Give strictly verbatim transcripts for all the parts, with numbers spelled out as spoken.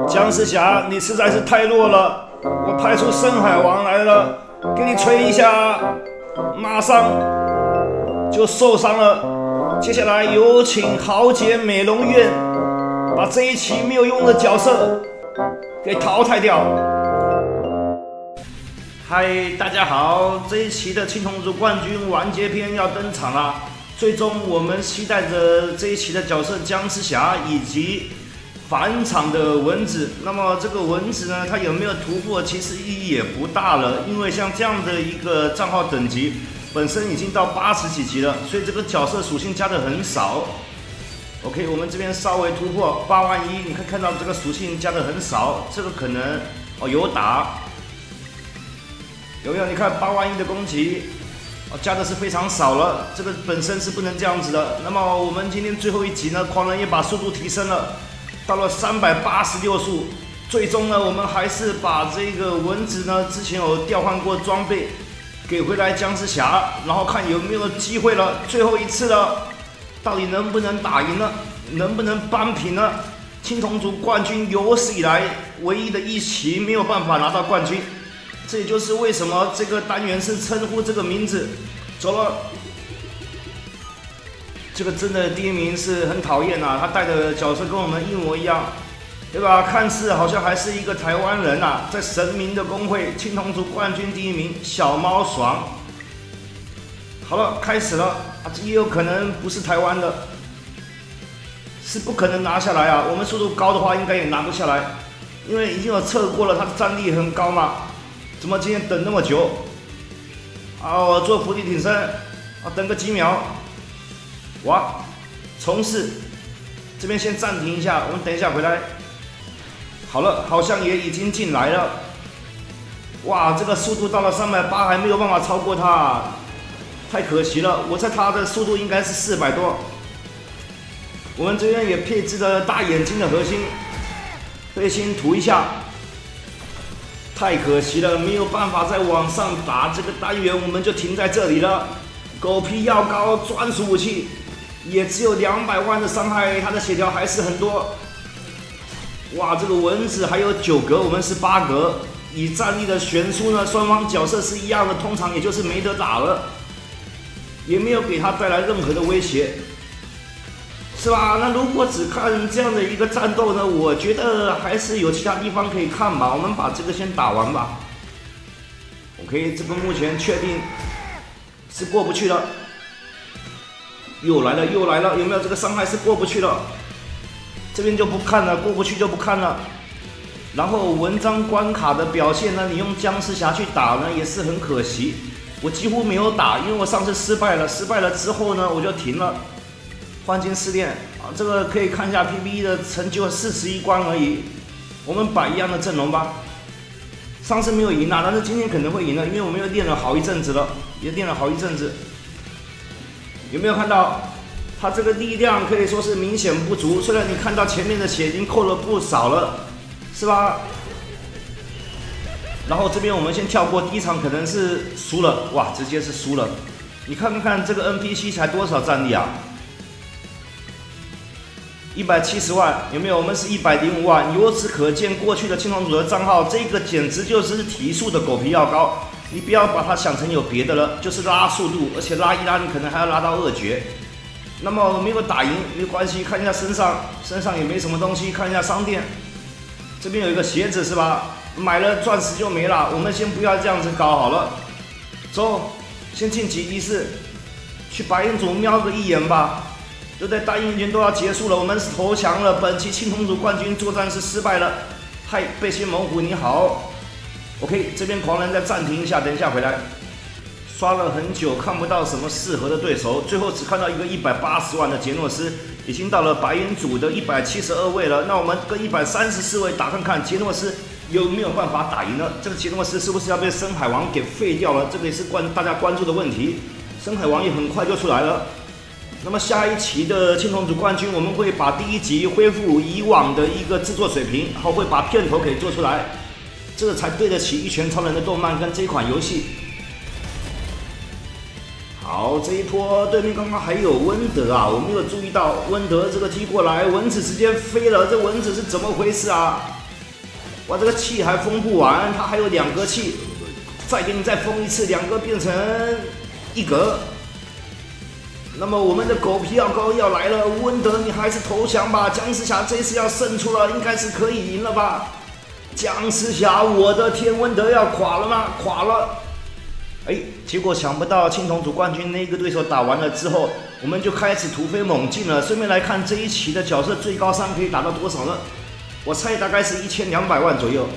姜思侠，你实在是太弱了，我派出深海王来了，给你捶一下，马上就受伤了。接下来有请豪杰美容院把这一期没有用的角色给淘汰掉。嗨，大家好，这一期的青铜组冠军完结篇要登场了。最终我们期待着这一期的角色姜思侠以及返场的蚊子。那么这个蚊子呢，它有没有突破其实意义也不大了，因为像这样的一个账号等级本身已经到八十几级了，所以这个角色属性加的很少。OK， 我们这边稍微突破八万一，你可以看到这个属性加的很少，这个可能哦有打。有没有？你看八万一的攻击，哦，加的是非常少了，这个本身是不能这样子的。那么我们今天最后一集呢，狂人也把速度提升了，到了三百八十六速。最终呢，我们还是把这个蚊子呢，之前有调换过装备，给回来姜思侠，然后看有没有机会了，最后一次了，到底能不能打赢呢？能不能扳平呢？青铜组冠军有史以来唯一的一期没有办法拿到冠军。这也就是为什么这个单元是称呼这个名字。走了，这个真的第一名是很讨厌啊，他带的角色跟我们一模一样，对吧？看似好像还是一个台湾人啊，在神明的公会青铜组冠军第一名小猫爽。好了，开始了啊，这也有可能不是台湾的，是不可能拿下来啊。我们速度高的话，应该也拿不下来，因为已经有测过了，他的战力很高嘛。怎么今天等那么久？啊，我做伏地挺身，啊，等个几秒。哇，重试，这边先暂停一下，我们等一下回来。好了，好像也已经进来了。哇，这个速度到了三百八，还没有办法超过他，太可惜了。我猜他的速度应该是四百多。我们这边也配置了大眼睛的核心，背心涂一下。太可惜了，没有办法再往上打，这个单元我们就停在这里了。狗皮药膏专属武器，也只有两百万的伤害，它的血条还是很多。哇，这个蚊子还有九格，我们是八格。以战力的悬殊呢，双方角色是一样的，通常也就是没得打了，也没有给他带来任何的威胁。是吧？那如果只看这样的一个战斗呢，我觉得还是有其他地方可以看吧。我们把这个先打完吧。OK， 这个目前确定是过不去了。又来了，又来了，有没有这个伤害是过不去了？这边就不看了，过不去就不看了。然后文章关卡的表现呢，你用姜思侠去打呢，也是很可惜。我几乎没有打，因为我上次失败了，失败了之后呢，我就停了。换金试炼啊，这个可以看一下 P V E 的成就，四十一关而已。我们摆一样的阵容吧。上次没有赢啊，但是今天可能会赢了，因为我们又练了好一阵子了，也练了好一阵子。有没有看到他这个力量可以说是明显不足？虽然你看到前面的血已经扣了不少了，是吧？然后这边我们先跳过，第一场可能是输了，哇，直接是输了。你看看这个 N P C 才多少战力啊？一百七十万有没有？我们是一百零五万，由此可见，过去的青铜组的账号，这个简直就是提速的狗皮药膏。你不要把它想成有别的了，就是拉速度，而且拉一拉，你可能还要拉到二绝。那么没有打赢没有关系，看一下身上，身上也没什么东西，看一下商店，这边有一个鞋子是吧？买了钻石就没了，我们先不要这样子搞好了。走，先晋级仪式，去白银组瞄个一眼吧。对不对？大英军都要结束了，我们是投降了。本期青铜组冠军作战是失败了。嗨，背心猛虎你好。OK， 这边狂人再暂停一下，等一下回来。刷了很久，看不到什么适合的对手，最后只看到一个一百八十万的杰诺斯，已经到了白银组的一百七十二位了。那我们跟一百三十四位打看看，杰诺斯有没有办法打赢呢？这个杰诺斯是不是要被深海王给废掉了？这个也是关大家关注的问题。深海王也很快就出来了。那么下一期的青铜组冠军，我们会把第一集恢复以往的一个制作水平，然后会把片头给做出来，这才对得起《一拳超人》的动漫跟这款游戏。好，这一波对面刚刚还有温德啊，我没有注意到温德这个踢过来，蚊子直接飞了，这蚊子是怎么回事啊？ 哇，这个气还封不完，它还有两格气，再给你再封一次，两个变成一格。那么我们的狗皮药膏要来了，吴文德你还是投降吧，僵尸侠这次要胜出了，应该是可以赢了吧？僵尸侠，我的天，文德要垮了吗？垮了。哎，结果想不到青铜组冠军那个对手打完了之后，我们就开始突飞猛进了。顺便来看这一期的角色最高伤可以达到多少呢？我猜大概是一千两百万左右。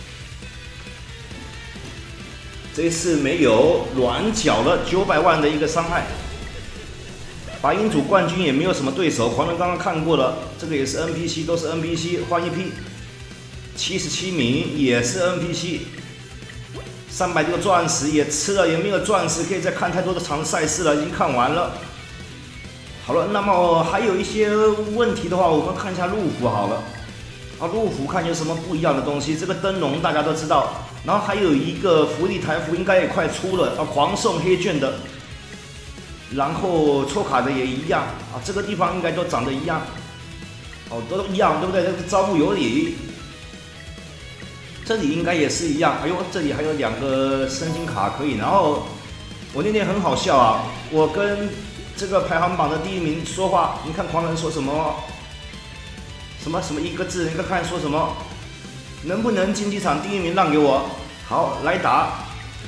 这次没有软脚了，九百万的一个伤害。白银组冠军也没有什么对手，狂人刚刚看过了，这个也是 N P C， 都是 N P C， 换一批。七十七名也是 N P C。三百六钻石也吃了，也没有钻石可以再看太多的场赛事了，已经看完了。好了，那么还有一些问题的话，我们看一下陆服好了。啊，陆服看有什么不一样的东西。这个灯笼大家都知道，然后还有一个福利台服应该也快出了，啊，狂送黑券的。然后抽卡的也一样啊，这个地方应该都长得一样，哦，都一样，对不对？这个招募有礼。这里应该也是一样，哎呦，这里还有两个身心卡可以。然后我那天很好笑啊，我跟这个排行榜的第一名说话，你看狂人说什么？什么什么一个字？你看看说什么？能不能竞技场第一名让给我？好，来打。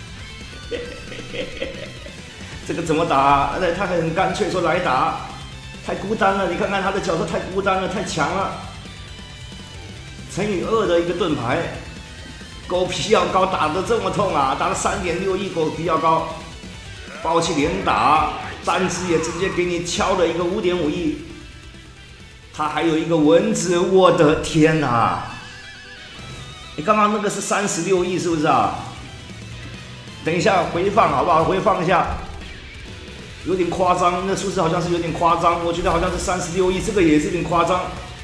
这个怎么打？而且他很干脆说来打，太孤单了。你看看他的角色太孤单了，太强了。乘以二的一个盾牌。狗皮药膏打得这么痛啊！打了 三点六亿狗皮药膏，暴气连打，单只也直接给你敲了一个 五点五亿。他还有一个蚊子，我的天哪、啊！你刚刚那个是三十六亿是不是啊？等一下回放好不好？回放一下，有点夸张，那数字好像是有点夸张，我觉得好像是三十六亿，这个也是有点夸张。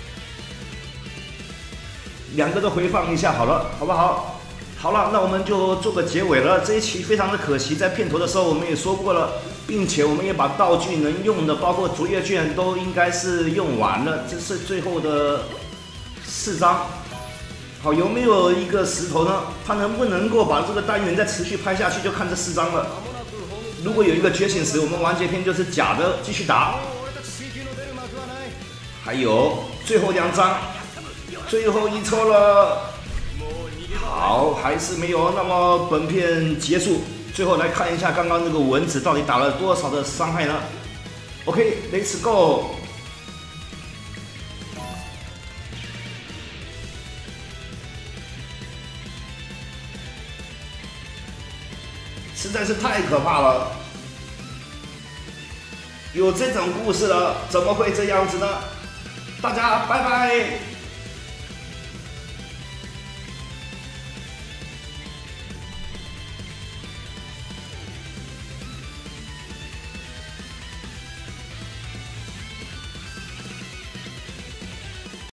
两个都回放一下好了，好不好？好了，那我们就做个结尾了。这一期非常的可惜，在片头的时候我们也说过了，并且我们也把道具能用的，包括竹叶卷都应该是用完了。这是最后的四张。好，有没有一个石头呢？它能不能够把这个单元再持续拍下去，就看这四张了。如果有一个觉醒石，我们完结篇就是假的，继续打。还有最后两张。最后一抽了，好，还是没有。那么本片结束，最后来看一下刚刚那个蚊子到底打了多少的伤害呢 ？OK，Let's go。实在是太可怕了，有这种故事了，怎么会这样子呢？大家拜拜。